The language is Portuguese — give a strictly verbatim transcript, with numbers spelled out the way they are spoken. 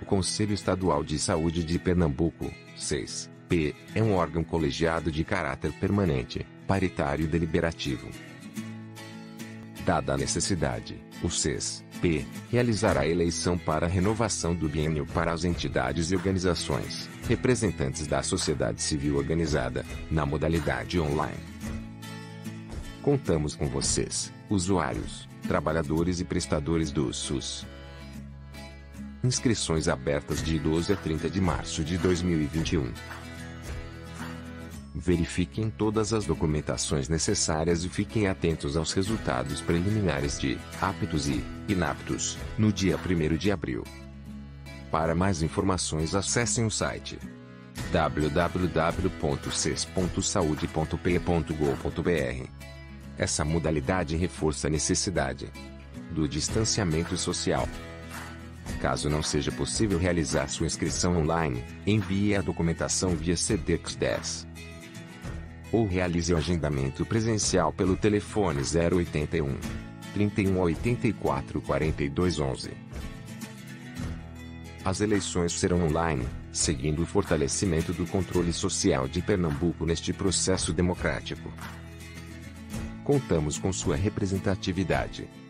O Conselho Estadual de Saúde de Pernambuco, CES, P, é um órgão colegiado de caráter permanente, paritário e deliberativo. Dada a necessidade, o CES, P, realizará a eleição para a renovação do biênio para as entidades e organizações, representantes da sociedade civil organizada, na modalidade online. Contamos com vocês, usuários, trabalhadores e prestadores do SUS. Inscrições abertas de doze a trinta de março de dois mil e vinte e um. Verifiquem todas as documentações necessárias e fiquem atentos aos resultados preliminares de aptos e inaptos no dia primeiro de abril. Para mais informações, acessem o site w w w ponto ces ponto saude ponto p ponto gov ponto b r. Essa modalidade reforça a necessidade do distanciamento social. Caso não seja possível realizar sua inscrição online, envie a documentação via Sedex dez. Ou realize o agendamento presencial pelo telefone zero oitenta e um, trinta e um oitenta e quatro, quarenta e dois onze. As eleições serão online, seguindo o fortalecimento do controle social de Pernambuco neste processo democrático. Contamos com sua representatividade.